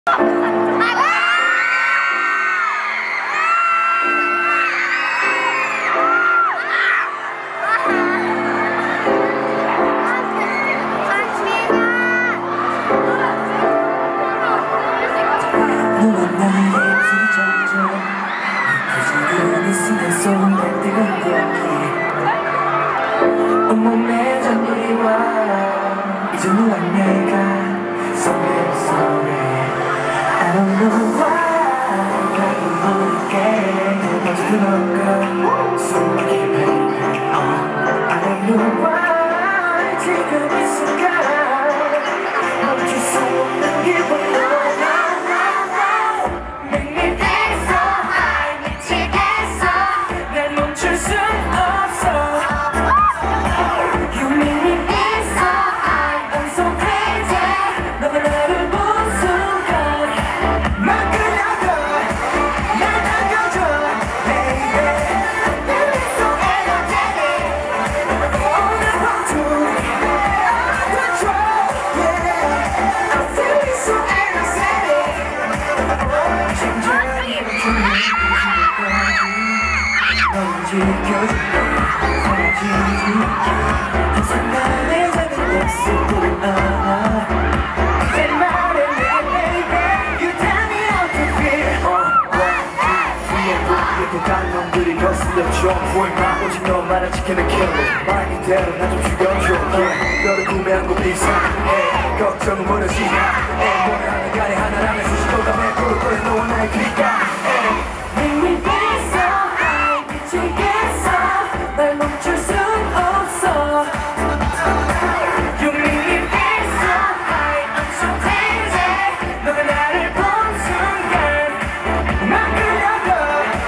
온몸에 전부리와 이제 누가 내가 sorry I don't know why 가끔 모르게 빠져들어가 숨막히게 baby I don't know why 지금 이 순간 멈출 수 없는 기분 Make me feel so high 미치겠어 날 멈출 순 없어 놈들이 거슬려줘 보이마 오직 너만을 지키는 킬러 말 이대로 나 좀 죽여줘 너를 구매한 거 비싸해 걱정은 무너지냐 뭐를 하는 간에 하나라면 수식어가 매끄러 꺼내 너와 나의 귓가 Make me feel so high 미치겠어 날 멈출 순 없어 You make me feel so high I'm so crazy 너가 나를 본 순간 난 끌려가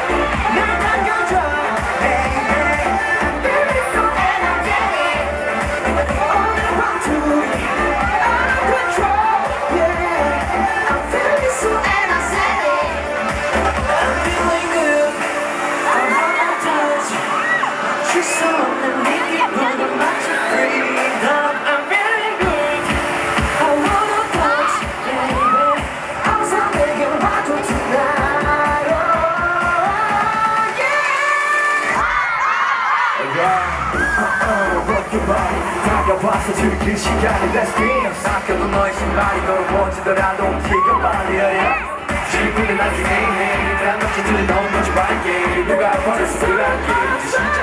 다가와서 즐길 시간이 Let's dance 아껴도 너의 신발이 너를 멋지더라도 움직여 빨리 지금은 나중에 해 난 넘쳐지는 넌 너지 말게 누가 버렸어 그랄게 이제 시작